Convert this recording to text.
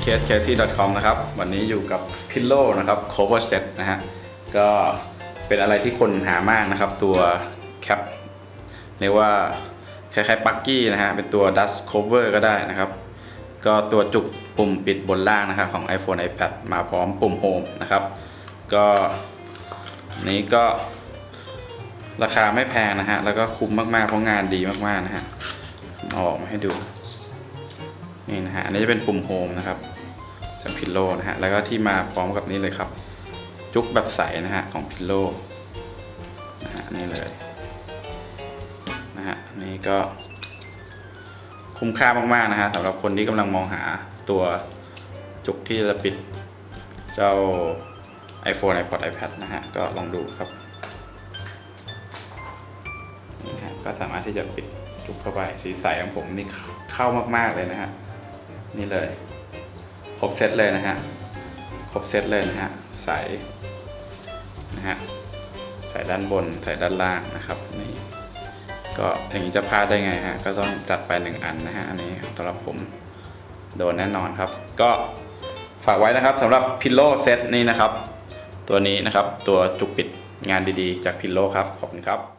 casey.com นะครับวันนี้อยู่กับ Pillow นะครับ cover set นะฮะก็เป็นอะไรที่คนหามากนะครับตัวแคปเรียกว่าคล้ายๆปักกี้นะฮะเป็นตัว dust cover ก็ได้นะครับก็ตัวจุกปุ่มปิดบนล่างนะครับของ iPhone iPad มาพร้อมปุ่ม Home นะครับก็นี้ก็ราคาไม่แพงนะฮะแล้วก็คุ้มมากๆเพราะงานดีมากๆนะฮะออกมาให้ดูนี่นะฮะอันนี้จะเป็นปุ่ม Home นะครับจาก Pillow นะฮะแล้วก็ที่มาพร้อมกับนี้เลยครับจุกแบบใสนะฮะของ Pillow นะฮะนี่เลยนะฮะนี่ก็คุ้มค่ามากๆนะฮะสำหรับคนที่กำลังมองหาตัวจุกที่จะปิดเจ้า iPhone iPod iPad นะฮะก็ลองดูครับนี่ฮะก็สามารถที่จะปิดจุกเข้าไปสีใสของผมนี่เข้ามากๆเลยนะฮะนี่เลยครบเซตเลยนะฮะครบเซตเลยนะฮะใสนะฮะใส่ด้านบนใส่ด้านล่างนะครับนี่ก็อย่างนี้จะพลาดได้ไงฮะก็ต้องจัดไป1อันนะฮะอันนี้สำหรับผมโดนแน่นอนครับก็ฝากไว้นะครับสำหรับ Pillow Set นี้นะครับตัวนี้นะครับตัวจุกปิดงานดีๆจาก Pillow ครับขอบคุณครับ